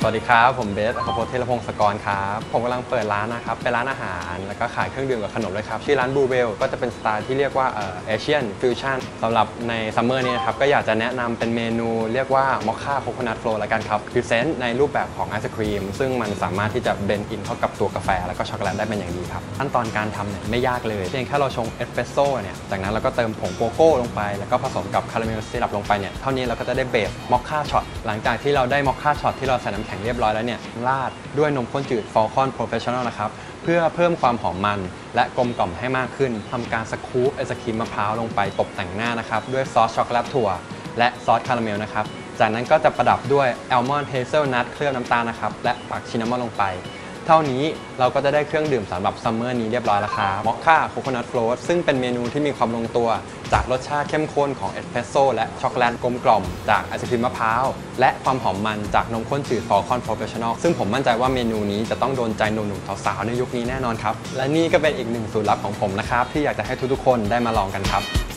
สวัสดีครับผมเบสอัครพลเทพพงศกรครับผมกำลังเปิดร้านนะครับเป็นร้านอาหารแล้วก็ขายเครื่องดื่มกับขนมเลยครับชื่อร้านบูเวลก็จะเป็นสไตล์ที่เรียกว่าเอเชียนฟิวชั่นสำหรับในซัมเมอร์นี้นะครับก็อยากจะแนะนำเป็นเมนูเรียกว่ามอคค่าโคโคนัทโฟลละกันครับพรีเซนต์ในรูปแบบของไอศครีมซึ่งมันสามารถที่จะเบลนด์อินเข้ากับตัวกาแฟแล้วก็ช็อกโกแลตได้เป็นอย่างดีครับขั้นตอนการทำเนี่ยไม่ยากเลยเพียงแค่เราชงเอสเปรสโซ่เนี่ยจากนั้นเราก็เติมผงโกโก้ลงไปแล้วก็ผสมกับคาราเมลซีรัปลงไปเนี่ยเท่านี้เราก็จะได้เบสมอคค่าช็อตหลังจากที่เราได้มอคค่าช็อตที่เราใส่น้ำแข็งเรียบร้อยแล้วเนี่ยราดด้วยนมข้นจืด Falcon Professional นะครับเพื่อเพิ่มความหอมมันและกลมกล่อมให้มากขึ้นทำการสกู๊ปไอศครีมมะพร้าวลงไปตกแต่งหน้านะครับด้วยซอสช็อกโกแลตถั่วและซอสคาราเมลนะครับจากนั้นก็จะประดับด้วยอัลมอนด์เฮเซลนัทเคลือบน้ำตาลนะครับและปักชินนามอนลงไปเท่านี้เราก็จะได้เครื่องดื่มสำหรับซัมเมอร์นี้เรียบร้อยแล้วครับมอคค่าโคโคนัทโฟลตซึ่งเป็นเมนูที่มีความลงตัวจากรสชาติเข้มข้นของเอสเปรสโซ่และช็อกโกแลตกลมกล่อมจากไอศครีมมะพร้าวและความหอมมันจากนมข้นจืด Falcon Professional ซึ่งผมมั่นใจว่าเมนูนี้จะต้องโดนใจหนุ่มๆสาวๆในยุคนี้แน่นอนครับและนี่ก็เป็นอีกหนึ่งสูตรลับของผมนะครับที่อยากจะให้ทุกๆคนได้มาลองกันครับ